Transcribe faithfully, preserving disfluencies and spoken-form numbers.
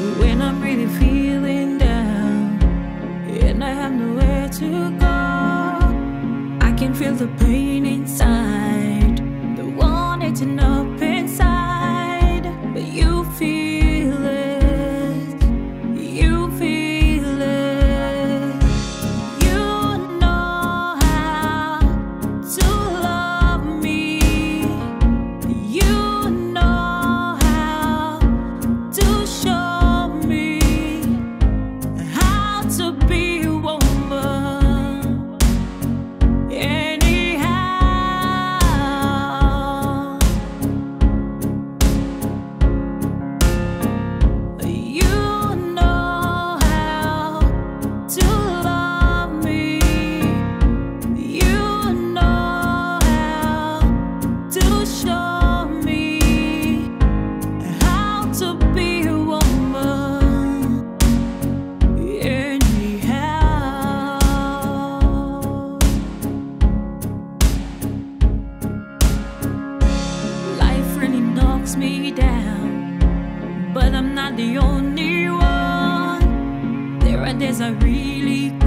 when I'm really feeling down and I have nowhere to go. I can feel the pain inside, the one eating up inside, but you feel it, you feel it. You know how to love me, you know how to show me how to be a woman. Anyhow, you know how to love me, you know how to show me how to be a woman. Anyhow, life really knocks me down, but I'm not the only one. There are days I really